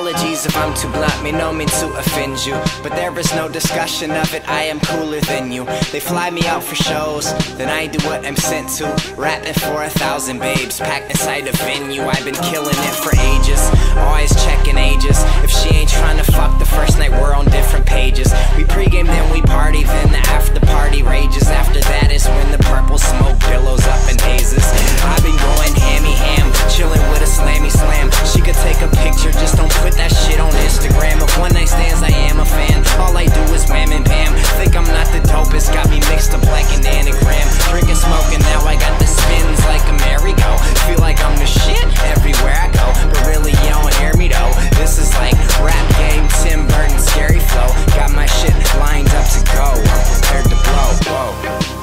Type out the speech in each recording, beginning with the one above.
Apologies if I'm too blunt, me no mean to offend you, but there is no discussion of it, I am cooler than you. They fly me out for shows, then I do what I'm sent to. Rapping for 1,000 babes, packed inside a venue. I've been killing it for ages, always checking ages. If she ain't trying to fuck the first night, we're on different pages. We pregame, then we party, then the after party rages. After that is when the purple smoke billows up in hazes. I've been going hammy-ham, chilling with a slammy slam. She could take a picture, just don't put that shit on Instagram. Of one night stands, I am a fan. All I do is wham and bam. Think I'm not the dopest, got me mixed up like an anagram. Drinking, smoking, now I got the spins like a merry-go. Feel like I'm the shit everywhere I go, but really you don't hear me though. This is like rap game, Tim Burton, scary flow. Got my shit lined up to go, I'm prepared to blow. Whoa.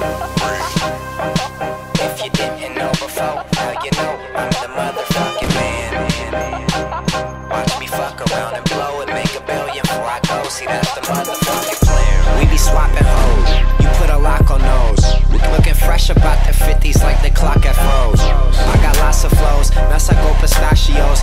If you didn't know before, now you know I'm the motherfucking man. Watch me fuck around and blow it, make $1 billion before I go. See, that's the motherfucking plan. We be swapping hoes, you put a lock on those. Looking fresh about the 50s like the clock at froze. I got lots of flows, no saco pistachios.